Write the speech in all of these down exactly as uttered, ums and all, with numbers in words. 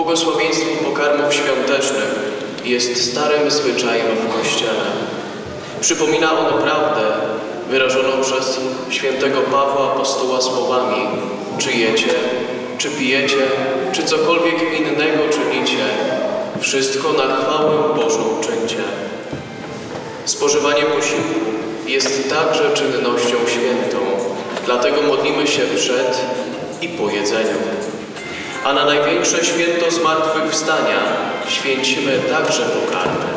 Błogosławieństwo pokarmów świątecznych jest starym zwyczajem w Kościele. Przypomina ono prawdę wyrażoną przez świętego Pawła apostoła słowami: czy jecie, czy pijecie, czy cokolwiek innego czynicie, wszystko na chwałę Bożą czyńcie. Spożywanie posiłku jest także czynnością świętą, dlatego modlimy się przed i po jedzeniu. A na największe święto zmartwychwstania święcimy także pokarmy.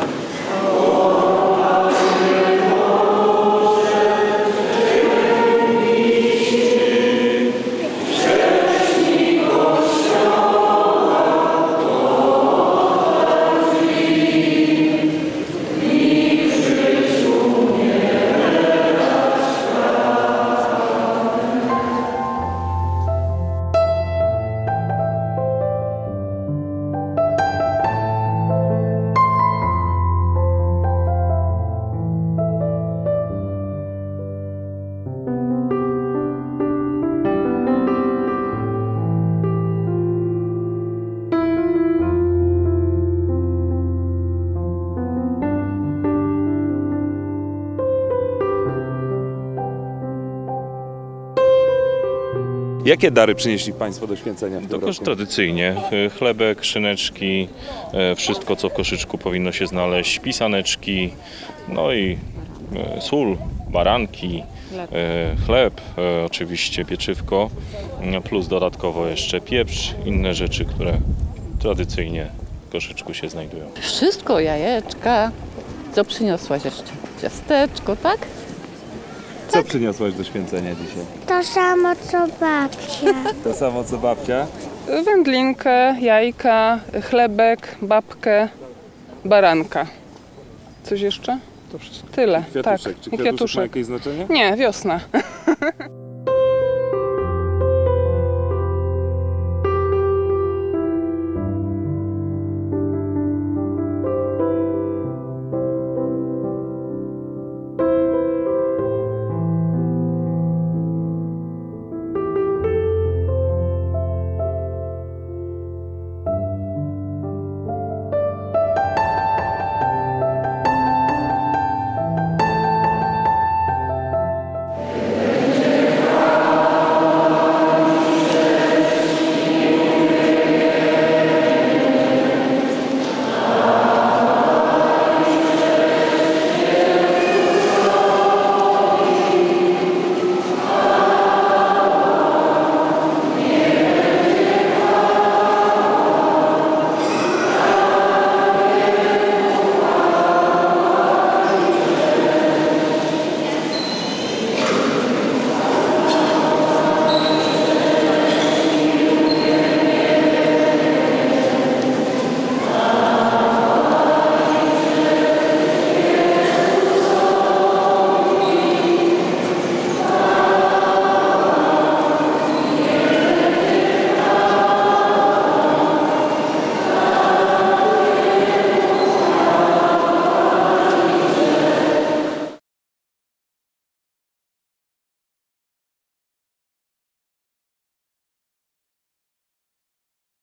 Jakie dary przynieśli Państwo do święcenia w tym Toż roku? tradycyjnie chlebek, szyneczki, wszystko co w koszyczku powinno się znaleźć, pisaneczki, no i sól, baranki, chleb, oczywiście pieczywko, plus dodatkowo jeszcze pieprz, inne rzeczy, które tradycyjnie w koszyczku się znajdują. Wszystko, jajeczka. Co przyniosłaś jeszcze? Ciasteczko, tak? Co przyniosłaś do święcenia dzisiaj? To samo co babcia. To samo co babcia? Wędlinkę, jajka, chlebek, babkę, baranka. Coś jeszcze? To wszystko. Tyle. Kwiatuszek. Tak. Czy kwiatuszek ma jakieś znaczenie? Nie, wiosna.